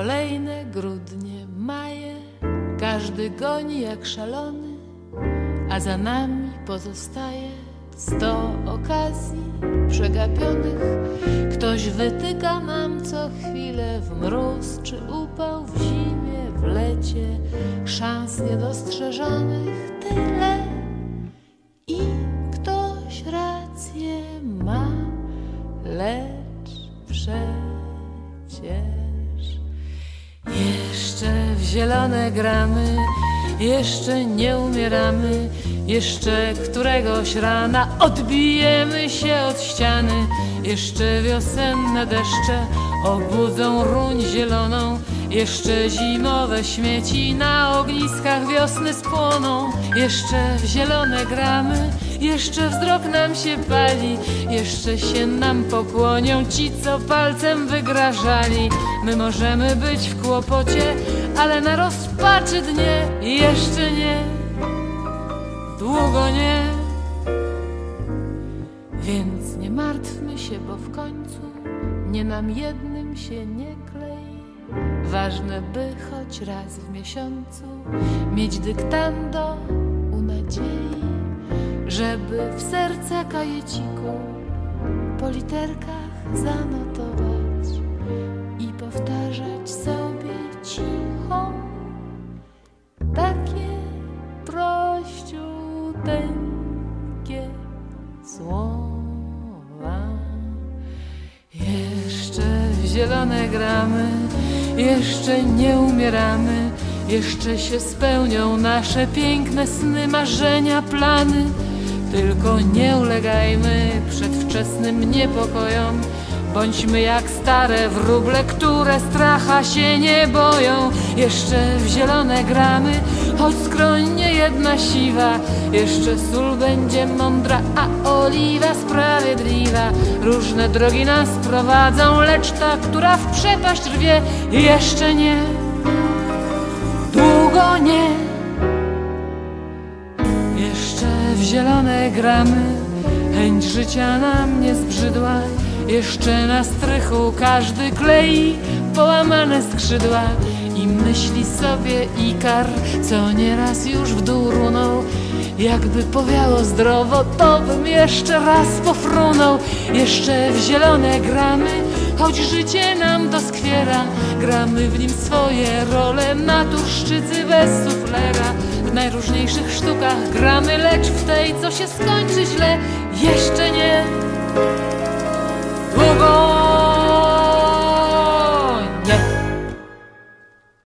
kolejne grudnie, maje, każdy goni jak szalony, a za nami pozostaje 100 okazji przegapionych. Ktoś wytyka nam co chwilę w mróz czy upał, w zimie, w lecie, szans niedostrzeżonych tyle. I ktoś rację ma, lecz przecież jeszcze w zielone gramy, jeszcze nie umieramy, jeszcze któregoś rana odbijemy się od ściany. Jeszcze wiosenne deszcze obudzą ruń zieloną, jeszcze zimowe śmieci na ogniskach wiosny spłoną. Jeszcze w zielone gramy, jeszcze wzrok nam się pali, jeszcze się nam pokłonią ci, co palcem wygrażali. My możemy być w kłopocie, ale na rozpaczy dnie jeszcze nie, długo nie. Więc nie martwmy się, bo w końcu nie nam jednym się nie klei. Ważne, by choć raz w miesiącu mieć dyktando u nadziei, żeby w serce kajeciku po literkach zanotować i powtarzać sobie cicho takie prościuteńkie słowa. Jeszcze w zielone gramy, jeszcze nie umieramy, jeszcze się spełnią nasze piękne sny, marzenia, plany. Tylko nie ulegajmy przedwczesnym niepokojom, bądźmy jak stare wróble, które stracha się nie boją. Jeszcze w zielone gramy, choć skroń nie jedna siwa, jeszcze sól będzie mądra, a oliwa sprawiedliwa. Różne drogi nas prowadzą, lecz ta, która w przepaść rwie, jeszcze nie, długo nie. Jeszcze w zielone gramy, chęć życia nam nie zbrzydła, jeszcze na strychu każdy klei połamane skrzydła i myśli sobie Ikar, co nieraz już w dół runął. Jakby powiało zdrowo, to bym jeszcze raz pofrunął. Jeszcze w zielone gramy, choć życie nam doskwiera, gramy w nim swoje role na tuszczycy bez suflera. W najróżniejszych sztukach gramy, lecz w tej, co się skończy źle,